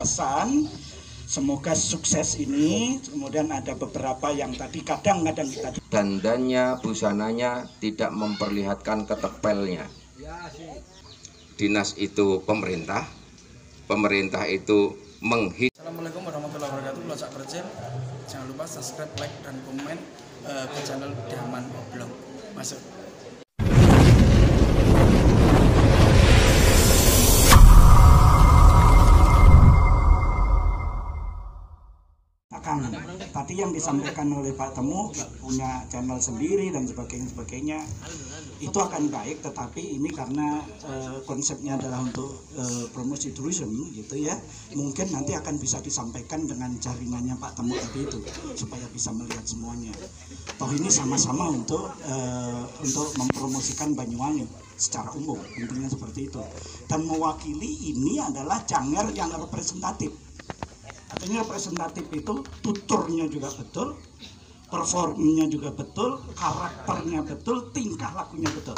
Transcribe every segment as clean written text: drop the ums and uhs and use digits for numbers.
pesan semoga sukses ini. Kemudian ada beberapa yang tadi kadang-kadang kita dandannya, busananya tidak memperlihatkan ketepelnya. Dinas itu pemerintah, pemerintah itu menghidupkan. Assalamualaikum warahmatullahi wabarakatuh. Losak Percil. Jangan lupa subscribe, like, dan komen ke channel Daman Oblong. Masuk. Tadi yang disampaikan oleh Pak Temu punya channel sendiri dan sebagainya itu akan baik, tetapi ini karena konsepnya adalah untuk promosi tourism gitu ya, mungkin nanti akan bisa disampaikan dengan jaringannya Pak Temu tadi itu supaya bisa melihat semuanya. Toh ini sama-sama untuk mempromosikan Banyuwangi secara umum, intinya seperti itu. Dan mewakili ini adalah Janger yang representatif. Artinya representatif itu tuturnya juga betul, performnya juga betul, karakternya betul, tingkah lakunya betul.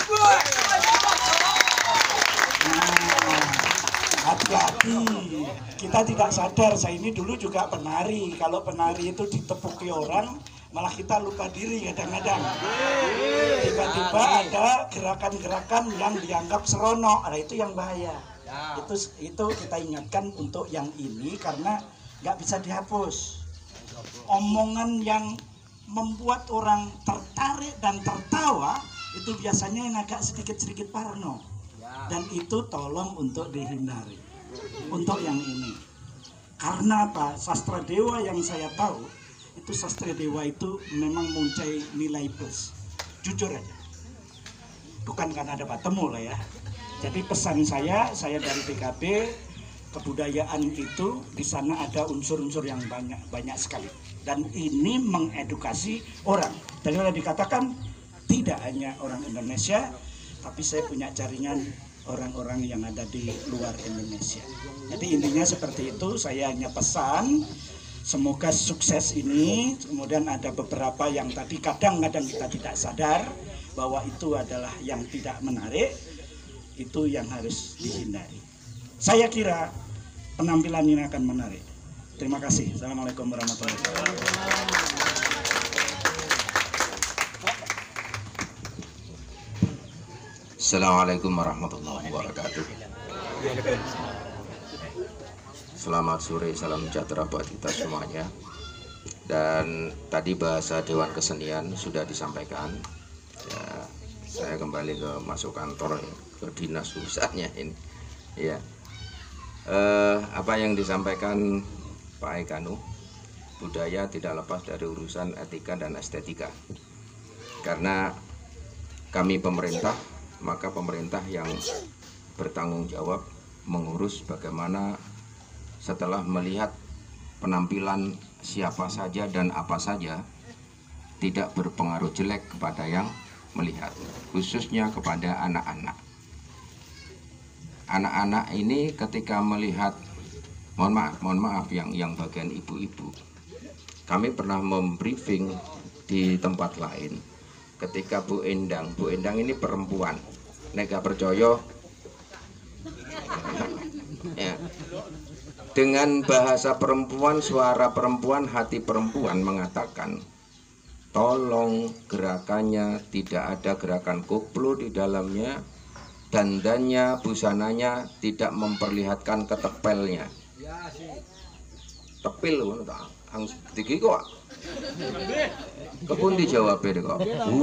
Nah, hati-hati, kita tidak sadar. Saya ini dulu juga penari. Kalau penari itu ditepuki orang, malah kita lupa diri kadang-kadang. Tiba-tiba ada gerakan-gerakan yang dianggap seronok, nah itu yang bahaya. Itu kita ingatkan untuk yang ini karena nggak bisa dihapus. Omongan yang membuat orang tertarik dan tertawa itu biasanya yang agak sedikit-sedikit parno, dan itu tolong untuk dihindari untuk yang ini. Karena apa? Sastra Dewa yang saya tahu itu sastra Dewa itu memang mempunyai nilai plus, jujur aja, bukan karena ada Pak Temu lah ya. Jadi pesan saya dari PKB, kebudayaan itu di sana ada unsur-unsur yang banyak sekali, dan ini mengedukasi orang. Tadi sudah dikatakan tidak hanya orang Indonesia, tapi saya punya jaringan orang-orang yang ada di luar Indonesia. Jadi intinya seperti itu. Saya hanya pesan semoga sukses ini. Kemudian ada beberapa yang tadi kadang-kadang kita tidak sadar bahwa itu adalah yang tidak menarik, itu yang harus dihindari. Saya kira penampilan ini akan menarik. Terima kasih. Assalamualaikum warahmatullahi wabarakatuh. Assalamualaikum warahmatullahi wabarakatuh. Selamat sore, salam sejahtera buat kita semuanya. Dan tadi bahasa Dewan Kesenian sudah disampaikan. Ya, saya kembali ke masuk kantor, ke dinas urusannya ini. Ya. Apa yang disampaikan Pak Ekanu, budaya tidak lepas dari urusan etika dan estetika. Karena kami pemerintah, maka pemerintah yang bertanggung jawab mengurus bagaimana setelah melihat penampilan siapa saja dan apa saja tidak berpengaruh jelek kepada yang melihat, khususnya kepada anak-anak. Anak-anak ini ketika melihat, mohon maaf yang bagian ibu-ibu, kami pernah membriefing di tempat lain ketika Bu Endang ini perempuan, nega percaya ya, dengan bahasa perempuan, suara perempuan, hati perempuan mengatakan, tolong gerakannya tidak ada gerakan koplo di dalamnya, dandannya, busananya tidak memperlihatkan ketepelnya. Tepil loh, ang tinggi kok. Kepun dijawab kok.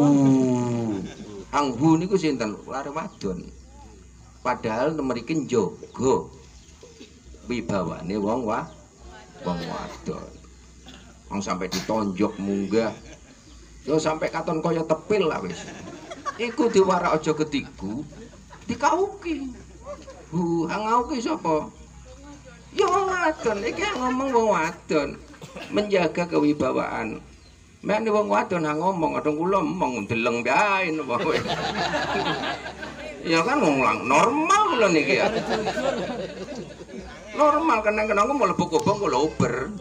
Anghu niku sinten? Lare wadon. Padahal mriki njaga wibawane wong wadon. Wong sampai ditonjok munggah. Yo sampai katon kaya tepil lah wis. Iku diwarak aja ketigu. Dikauki. Ngauki sapa? Ya wong wadon, iki ngomong wong wadon. Menjaga kewibawaan. Mek wong wadon ngomong, adong kula mong deleng bae napa kowe. Ya kan wong normal kula niki ya. Normal kenang-kenang mlebu kobong kula uber.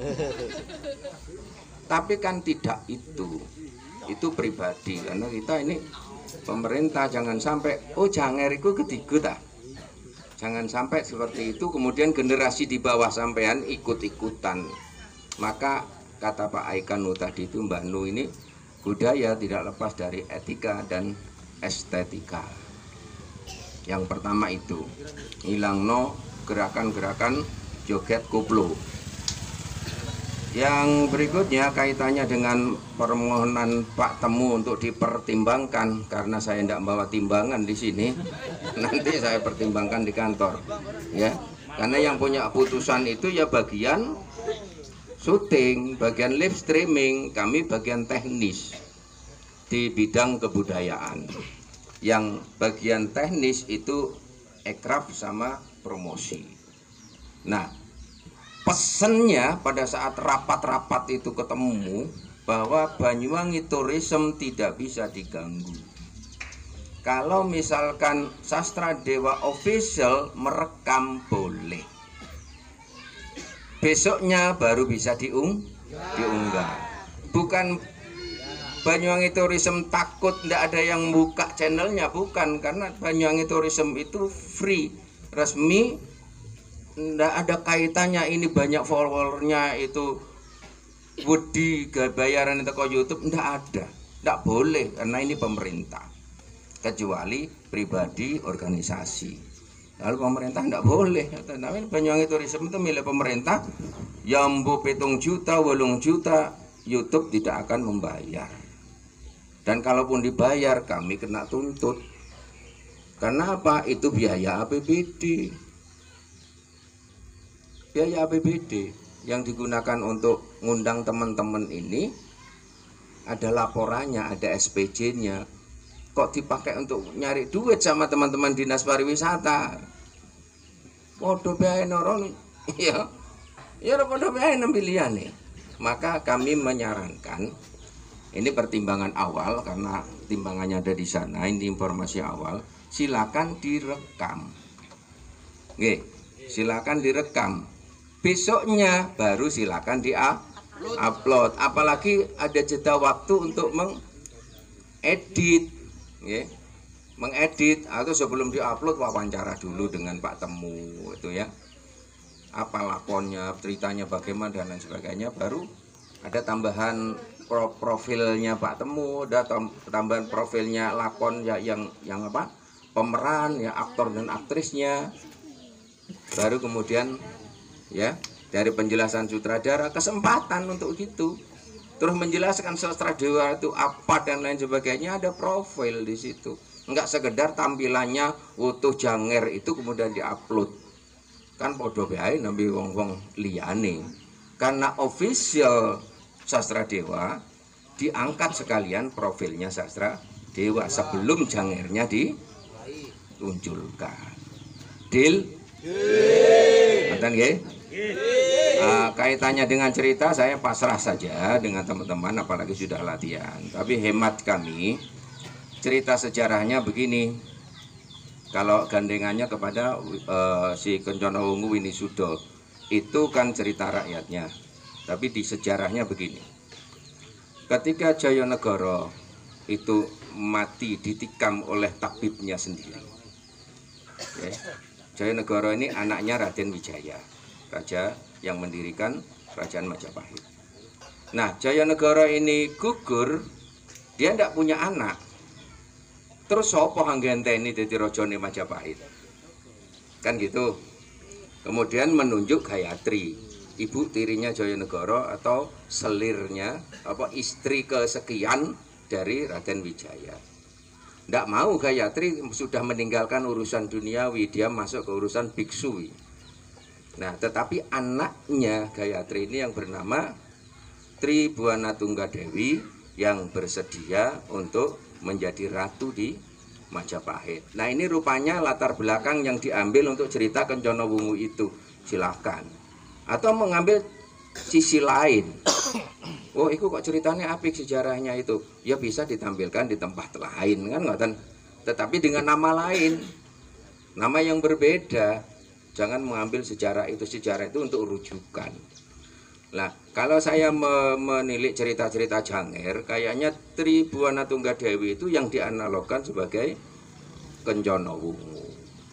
Tapi kan tidak itu. Itu pribadi, karena kita ini pemerintah jangan sampai Janger iku ketiga ta. Jangan sampai seperti itu kemudian generasi di bawah sampean ikut-ikutan. Maka kata Pak Aikanu tadi itu, Mbak Nu, ini budaya tidak lepas dari etika dan estetika. Yang pertama itu ngilangno gerakan-gerakan joget koplo. Yang berikutnya kaitannya dengan permohonan Pak Temu untuk dipertimbangkan, karena saya tidak bawa timbangan di sini, nanti saya pertimbangkan di kantor, ya. Karena yang punya putusan itu ya bagian syuting, bagian live streaming, kami bagian teknis di bidang kebudayaan. Yang bagian teknis itu ekraf sama promosi. Nah, pesennya pada saat rapat-rapat itu ketemu bahwa Banyuwangi Tourism tidak bisa diganggu. Kalau misalkan Sastra Dewa Official merekam boleh, besoknya baru bisa diunggah. Bukan Banyuwangi Tourism takut tidak ada yang buka channelnya, bukan, karena Banyuwangi Tourism itu free, resmi. Nggak ada kaitannya ini banyak followernya itu wedi bayaran itu ke YouTube, nggak ada, nggak boleh, karena ini pemerintah, kecuali pribadi organisasi. Lalu pemerintah nggak boleh. Tapi Banyuwangi Tourism itu milik pemerintah, yang 7 juta 8 juta YouTube tidak akan membayar, dan kalaupun dibayar kami kena tuntut. Karena apa? Itu biaya APBD. Biaya APBD yang digunakan untuk ngundang teman-teman ini ada laporannya, ada SPJ-nya. Kok dipakai untuk nyari duit sama teman-teman dinas pariwisata? Podo bae noron, ya podo bae nembiliane. Maka kami menyarankan, ini pertimbangan awal karena timbangannya ada di sana, ini informasi awal, silakan direkam. Nggih, silakan direkam. Besoknya baru silakan di-upload. Apalagi ada jeda waktu untuk mengedit, ya. Mengedit, atau sebelum di-upload wawancara dulu dengan Pak Temu itu, ya. Apa lakonnya, ceritanya bagaimana dan lain sebagainya, baru ada tambahan profilnya Pak Temu, ada tambahan profilnya lakon ya, yang apa? Pemeran, ya, aktor dan aktrisnya. Baru kemudian, ya, dari penjelasan sutradara, kesempatan untuk gitu, terus menjelaskan Sastra Dewa itu apa dan lain sebagainya, ada profil di situ. Enggak sekedar tampilannya utuh janger itu kemudian diupload, kan podo bae nambi wong-wong liyane. Karena official Sastra Dewa diangkat sekalian profilnya Sastra Dewa sebelum jangernya ditunjukkan. Deal? Nonton nggih? Kaitannya dengan cerita saya pasrah saja dengan teman-teman, apalagi sudah latihan. Tapi hemat kami, cerita sejarahnya begini. Kalau gandengannya kepada si Kencana Wungu Winisuda, itu kan cerita rakyatnya. Tapi di sejarahnya begini. Ketika Jayanegara itu mati ditikam oleh tabibnya sendiri, ya. Jayanegara ini anaknya Raden Wijaya, raja yang mendirikan kerajaan Majapahit. Nah, Jayanegara ini gugur, dia tidak punya anak. Terus sapa hanggenteni dadi rajane Majapahit? Kan gitu. Kemudian menunjuk Gayatri, ibu tirinya Jayanegara atau selirnya, apa istri kesekian dari Raden Wijaya. Tidak mau Gayatri, sudah meninggalkan urusan duniawi, dia masuk ke urusan biksu. Nah, tetapi anaknya Gayatri ini yang bernama Tribuana Tunggadewi yang bersedia untuk menjadi ratu di Majapahit. Nah, ini rupanya latar belakang yang diambil untuk cerita Kencana Wungu itu. Silahkan. Atau mengambil sisi lain. Oh, itu kok ceritanya apik sejarahnya itu. Ya bisa ditampilkan di tempat lain, kan ngoten. Tetapi dengan nama lain. Nama yang berbeda. Jangan mengambil sejarah itu untuk rujukan. Nah, kalau saya menilik cerita-cerita janger, kayaknya Tribuana Tunggadewi itu yang dianalogkan sebagai Kencana Wungu.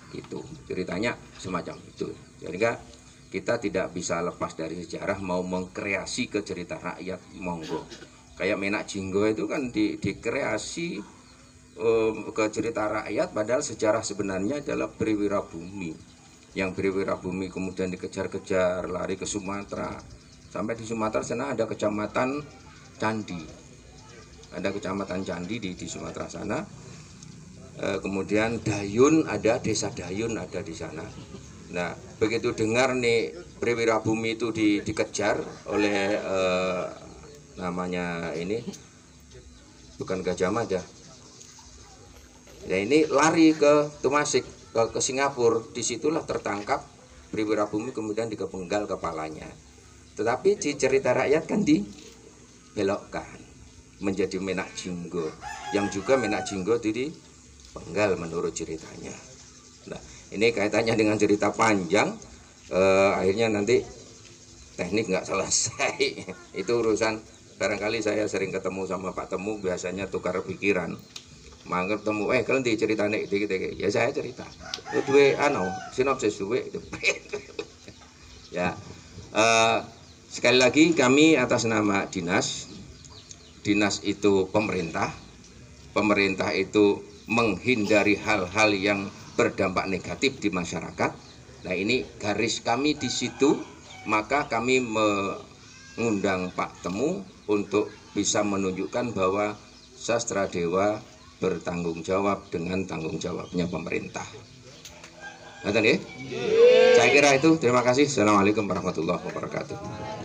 gitu. Ceritanya semacam itu. Jadi kita tidak bisa lepas dari sejarah, mau mengkreasi ke cerita rakyat, monggo. Kayak Menak Jinggo itu kan dikreasi ke cerita rakyat, padahal sejarah sebenarnya adalah Priwirabumi. Yang Priwirabumi kemudian dikejar-kejar, lari ke Sumatera. Sampai di Sumatera sana ada kecamatan Candi. Ada kecamatan Candi di Sumatera sana. Kemudian Dayun, ada desa Dayun ada di sana. Nah, begitu dengar nih Priwirabumi itu dikejar oleh namanya ini bukan Gajah Mada. Ya ini lari ke Tumasik, ke Singapura. Disitulah tertangkap Priwirabumi, kemudian dikepenggal kepalanya. Tetapi di cerita rakyat kan dibelokkan menjadi Menak Jinggo, yang juga Menak Jinggo itu dipenggal menurut ceritanya. Nah, ini kaitannya dengan cerita panjang, akhirnya nanti teknik nggak selesai. Itu urusan, barangkali saya sering ketemu sama Pak Temu, biasanya tukar pikiran. Manggap temu, kalian diceritane dikit-dikit, ya saya cerita. Duwe sinopsis duwe. Ya, sekali lagi kami atas nama dinas itu pemerintah itu menghindari hal-hal yang berdampak negatif di masyarakat. Nah ini garis kami di situ, maka kami mengundang Pak Temu untuk bisa menunjukkan bahwa Sastra Dewa bertanggung jawab dengan tanggung jawabnya pemerintah. Saya kira itu. Terima kasih. Assalamualaikum warahmatullahi wabarakatuh.